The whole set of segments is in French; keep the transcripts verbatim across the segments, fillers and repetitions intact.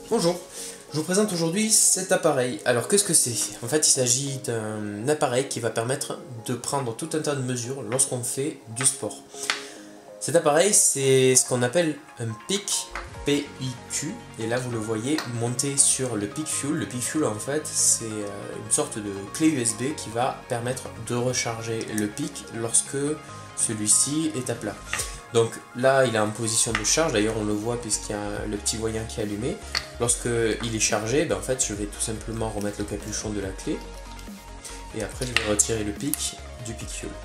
Bonjour, je vous présente aujourd'hui cet appareil. Alors qu'est-ce que c'est? En fait il s'agit d'un appareil qui va permettre de prendre tout un tas de mesures lorsqu'on fait du sport. Cet appareil c'est ce qu'on appelle un pic, P I Q, et là vous le voyez monter sur le pic fuel. Le pic fuel en fait c'est une sorte de clé U S B qui va permettre de recharger le pic lorsque celui-ci est à plat. Donc là il est en position de charge, d'ailleurs on le voit puisqu'il y a le petit voyant qui est allumé. Lorsque il est chargé, ben en fait je vais tout simplement remettre le capuchon de la clé et après je vais retirer le pic du pic fuel.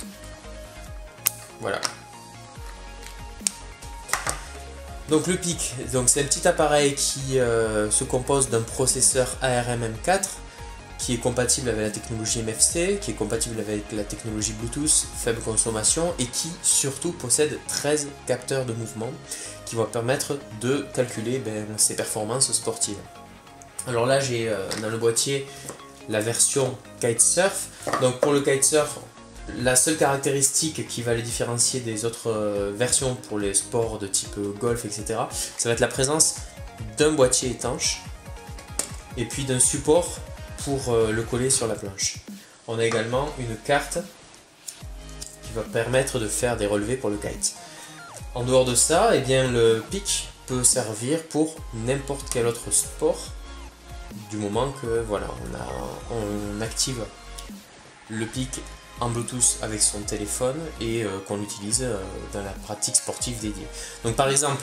Voilà. Donc le pic, c'est un petit appareil qui euh, se compose d'un processeur A R M M quatre qui est compatible avec la technologie M F C, qui est compatible avec la technologie Bluetooth faible consommation et qui surtout possède treize capteurs de mouvement qui vont permettre de calculer ben, ses performances sportives. Alors là j'ai euh, dans le boîtier la version kitesurf. Donc pour le kitesurf, la seule caractéristique qui va les différencier des autres euh, versions pour les sports de type golf, et cetera, ça va être la présence d'un boîtier étanche et puis d'un support pour euh, le coller sur la planche. On a également une carte qui va permettre de faire des relevés pour le kite. En dehors de ça, eh bien, le pic peut servir pour n'importe quel autre sport du moment que voilà, on, a, on active le pic en Bluetooth avec son téléphone et euh, qu'on l'utilise euh, dans la pratique sportive dédiée. Donc par exemple,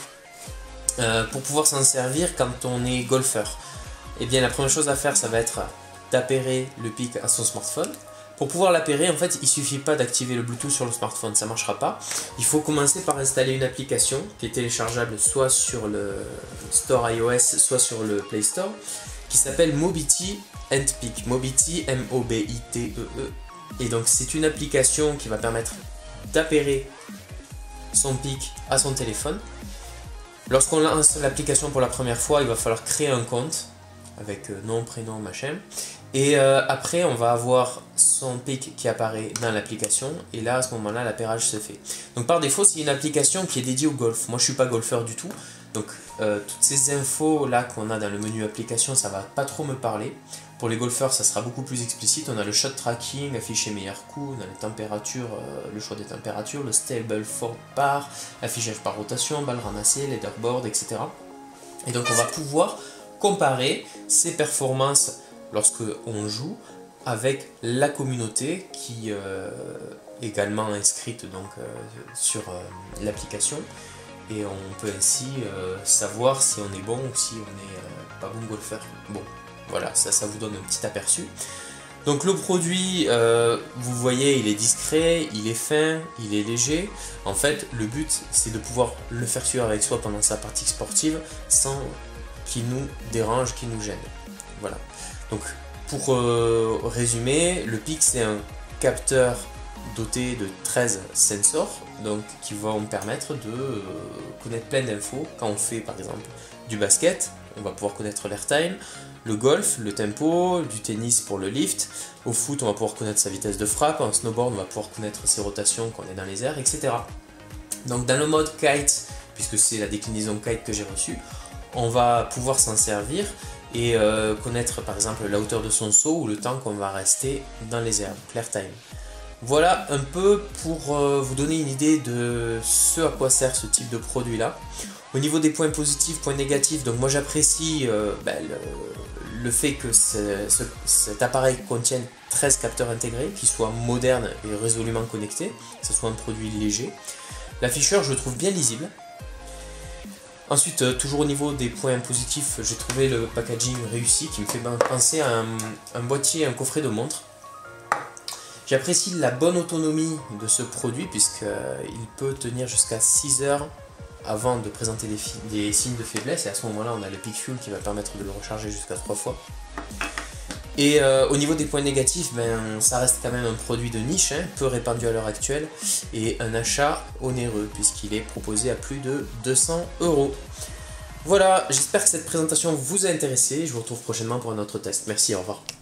euh, pour pouvoir s'en servir quand on est golfeur, eh bien la première chose à faire ça va être d'appairer le pic à son smartphone. Pour pouvoir l'appairer, en fait, il suffit pas d'activer le Bluetooth sur le smartphone, ça marchera pas. Il faut commencer par installer une application qui est téléchargeable soit sur le store iOS, soit sur le Play Store, qui s'appelle Mobity and Pic. Mobity, M O B I T E E. Et donc c'est une application qui va permettre d'appairer son pic à son téléphone. Lorsqu'on lance l'application pour la première fois, il va falloir créer un compte avec nom, prénom, machin. Et euh, après, on va avoir son pic qui apparaît dans l'application. Et là, à ce moment-là, l'appairage se fait. Donc par défaut, c'est une application qui est dédiée au golf. Moi, je suis pas golfeur du tout. Donc euh, toutes ces infos là qu'on a dans le menu application, ça va pas trop me parler. Pour les golfeurs, ça sera beaucoup plus explicite. On a le shot tracking, afficher meilleur coup, on a les températures, euh, le choix des températures, le stable for par, affichage par rotation, balle ramassée, leaderboard, et cetera. Et donc on va pouvoir comparer ses performances lorsque on joue avec la communauté qui euh, est également inscrite donc, euh, sur euh, l'application. Et on peut ainsi euh, savoir si on est bon ou si on n'est euh, pas bon golfeur. Bon, voilà, ça, ça vous donne un petit aperçu. Donc le produit, euh, vous voyez, il est discret, il est fin, il est léger. En fait, le but, c'est de pouvoir le faire suivre avec soi pendant sa pratique sportive sans qu'il nous dérange, qu'il nous gêne. Voilà. Donc pour euh, résumer, le pic, c'est un capteur doté de treize sensors, donc qui vont me permettre de euh, connaître plein d'infos. Quand on fait par exemple du basket, on va pouvoir connaître l'airtime, le golf, le tempo, du tennis pour le lift, au foot on va pouvoir connaître sa vitesse de frappe, en snowboard on va pouvoir connaître ses rotations quand on est dans les airs, et cetera. Donc dans le mode kite, puisque c'est la déclinaison kite que j'ai reçue, on va pouvoir s'en servir et euh, connaître par exemple la hauteur de son saut ou le temps qu'on va rester dans les airs, l'airtime. Voilà un peu pour euh, vous donner une idée de ce à quoi sert ce type de produit là. Au niveau des points positifs, points négatifs, donc moi j'apprécie euh, ben, le, le fait que ce, ce, cet appareil contienne treize capteurs intégrés, qui soient modernes et résolument connectés, que ce soit un produit léger. L'afficheur je le trouve bien lisible. Ensuite, euh, toujours au niveau des points positifs, j'ai trouvé le packaging réussi qui me fait penser à un, un boîtier, un coffret de montre. J'apprécie la bonne autonomie de ce produit puisqu'il peut tenir jusqu'à six heures avant de présenter des, des signes de faiblesse, et à ce moment-là on a le pic fuel qui va permettre de le recharger jusqu'à trois fois. Et euh, au niveau des points négatifs, ben, ça reste quand même un produit de niche, hein, peu répandu à l'heure actuelle, et un achat onéreux puisqu'il est proposé à plus de deux cents euros. Voilà, j'espère que cette présentation vous a intéressé, je vous retrouve prochainement pour un autre test. Merci, au revoir.